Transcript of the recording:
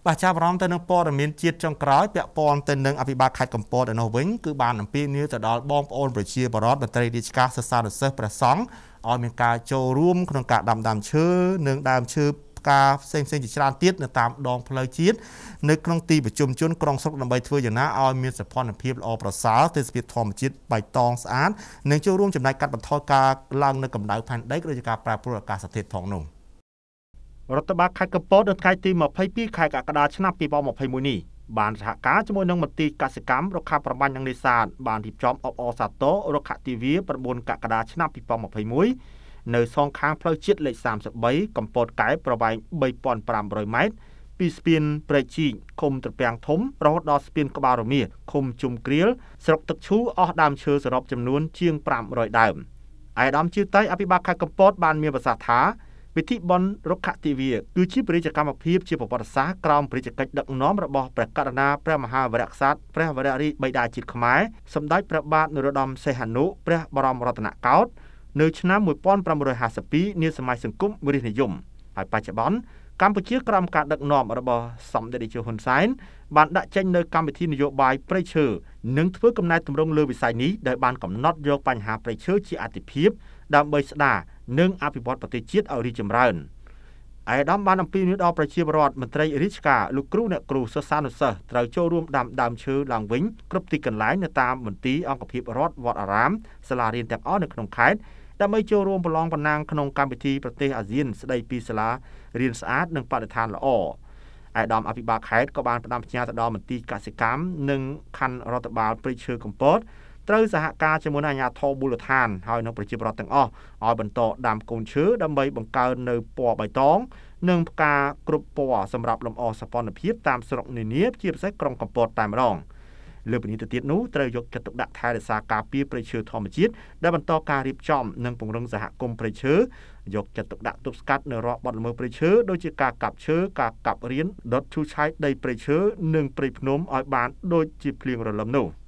បាទចាប់អារម្មណ៍ទៅនឹងព័ត៌មានជាតិចុងក្រោយពាក់ព័ន្ធទៅនឹងអភិបាលខេត្តកំពតឯនោះវិញគឺបានអំពាវនាវទៅដល់បងប្អូនប្រជាពលរដ្ឋមន្ត្រីរាជការសិស្សានុសិស្សព្រះសង្ឃឲ្យមានការចូលរួមក្នុងការដាំដើមឈើនិងដើមឈើផ្កាផ្សេងៗជាច្រើនទៀតនៅតាមដងផ្លូវជាតិនៅក្នុងទីប្រជុំជនក្រុងស្រុកដើម្បីធ្វើយ៉ាងណាឲ្យមានសោភ័ណភាពល្អប្រសើរទេសភាពធម្មជាតិបៃតងស្អាតនិងចូលរួមចំណែកកាត់បន្ថយការឡើងនៅកម្ដៅផែនដីឬជាការប្រែប្រួលអាកាសធាតុផងនោះរដ្ឋបាលខេត្តកំពតនៅថ្ងៃទី22ខែកក្កដាឆ្នាំ2021នេះបានសហការជាមួយនឹងមន្ទីរកសិកម្មរុក្ខាប្រមាញ់និងនេសាទបានរៀបចំអបអរសាទររុក្ខទិវា9កក្កដាឆ្នាំ2021នៅសងខាងផ្លូវជាតិលេខ33កំពតកែបប្រវែង3500ម៉ែត្រពីស្ពានព្រែកជីកឃុំត្រពាំងធំរហូតដល់ស្ពានក្បាលរមៀឃុំជុំគ្រៀលស្រុកទឹកឈូអស់ដើមឈើសរុបចំនួនជាង500ដើមឯកឧត្តមជឿតៃអភិបាលខេត្តកំពតបានមានប្រសាសន៍ថាពិធីបុណ្យរុក្ខទិវាគឺជាព្រះរាជកម្មភាពជាប្រវត្តិសាស្ត្រក្រោមព្រះរាជកិច្ចដឹកនាំរបស់ព្រះករុណាព្រះមហាវីរក្សត្រព្រះវររាជបិតាជាតិខ្មែរសម្ដេចព្រះបាទនរោត្តមសីហនុព្រះបរមរតនកោដ្ឋនៅឆ្នាំ1952នាសម័យសង្គមរាស្ត្រនិយមហើយបច្ចុប្បន្នកម្ពុជាក្រោមការដឹកនាំរបស់សម្ដេចតេជោហ៊ុនសែនបានដាក់ចេញនូវកម្មវិធីនយោបាយព្រៃឈើនិងធ្វើកំណែទម្រង់លើវិស័យនេះដោយបានកំណត់យកបញ្ហាព្រៃឈើជាអាទិភាពដើម្បីស្ដារនិងអភិវឌ្ឍប្រទេសជាតិឲ្យរីកចម្រើនឯកឧត្តមបានអំពាវនាវដល់ប្រជាពលរដ្ឋមន្ត្រីរាជការលោកគ្រូអ្នកគ្រូសិស្សានុសិស្សត្រូវចូលរួមដាំដើមឈើឡើងវិញគ្រប់ទីកន្លែងនៅតាមមន្ទីរអង្គភាពរដ្ឋវត្តអារាមសាលារៀនទាំងអស់នៅក្នុងខេត្តដើម្បីចូលរួមប្រឡងបណ្ណាំងក្នុងកម្មវិធីប្រទេសអាស៊ានស្ដីពីសាលារៀនស្អាតនិងបរិស្ថានល្អឯកឧត្តមអភិបាលខេត្តក៏បានផ្ដាំផ្ញើទៅដល់មន្ទីរកសិកម្មនិងខណ្ឌរដ្ឋបាលព្រៃឈើកំពតត្រូវសហការជាមួយនឹងអាជ្ញាធរមូលដ្ឋានហើយនិងប្រជាពលរដ្ឋទាំងអស់ឲ្យបន្តដាំកូនឈើដើម្បីបង្កើននៅពណ៌បៃតងនិងផ្កាគ្រប់ពណ៌សម្រាប់លម្អសោភ័ណភាពតាមស្រុកនានាជាពិសេសក្រុងកំពតតែម្ដងលើពីនេះទៅទៀតនោះត្រូវយកចិត្តទុកដាក់ថែរក្សាការពារព្រៃឈើធម្មជាតិដែលបន្តការរៀបចំនិងពង្រឹងសហគមន៍ព្រៃឈើយកចិត្តទុកដាក់ទប់ស្កាត់នៅរាល់បទល្មើសព្រៃឈើដូចជាការកាប់ឈើការកាប់រៀនដុតឈូសឆាយដីព្រៃឈើនិងព្រៃភ្នំឲ្យបានដូចជាភ្លៀងរលឹមនោះ